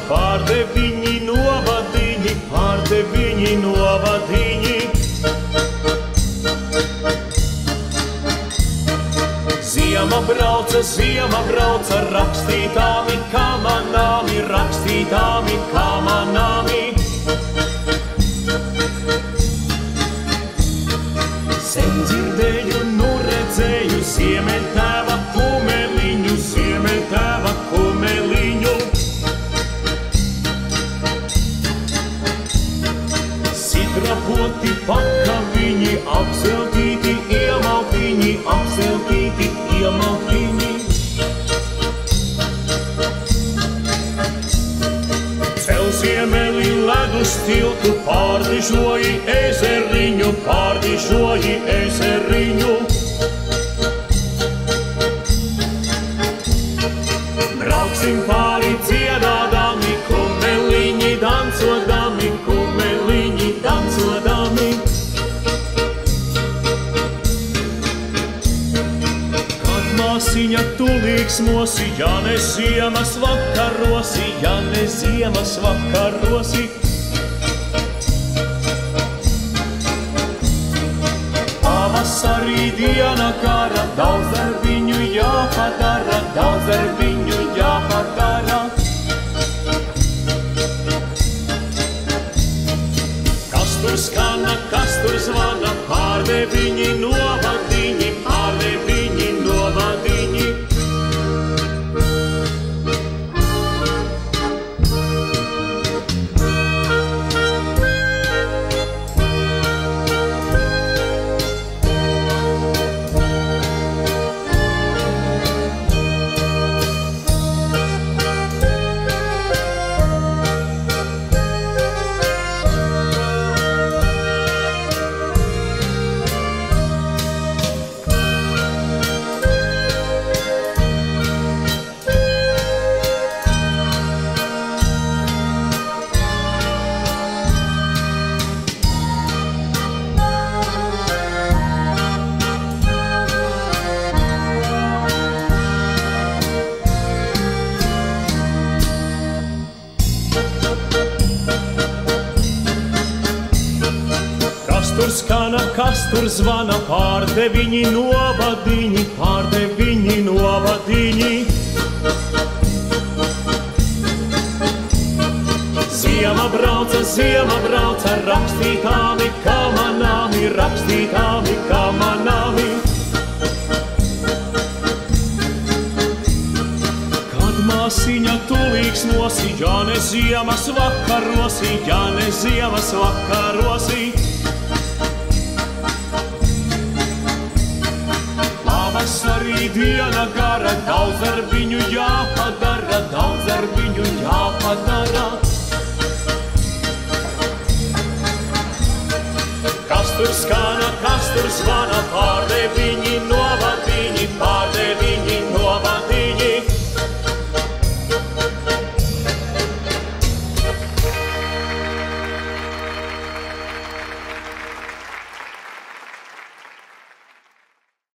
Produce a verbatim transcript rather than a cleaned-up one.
pār deviņi novadiņi, pār deviņi novadiņi. Ziema brauca, ziema brauca, rakstītāmi kamanāmi, rakstītāmi kamanāmi. Sen dzirdēju, nu redzēju, ziemeļtēva kumeliņu, ziemeļtēva kumeliņu. Sidrapoti pakaviņi, apzeltīti iemaltiņi, apzeltīti iemaltiņi. Cel ziemeli ledus tiltu, pārdižoji ezeriņu, pārdižoji ezeriņu. Brauksim pāri dziedādami, kumeliņi dancodami, kumeliņi dancodami. Kad māsiņa tulīgsmosi, ja ne ziemas vakarosi, ja ne ziemas vakarosi. Pavasarī diena kara, daudz darbiņu jāpadara, daudz darbiņu jāpadara. Kas tur skana, kas tur zvana, pār deviņi novadiņi, pār deviņi novadiņi. Tur skana, kas tur zvana, pār deviņi novadiņi, pār deviņi novadiņi. Ziema brauca, ziema brauca, rakstītāmi kamanāmi, rakstītāmi kamanāmi. Kad māsiņa tulīgsmosi, ja ne ziemas vakarosi, ja ne ziemas vakarosi. Pavasarī diena gara, daudz darbiņu jāpadara, daudz darbiņu jāpadara. Kas tur skana, kas tur zvana, pār deviņi no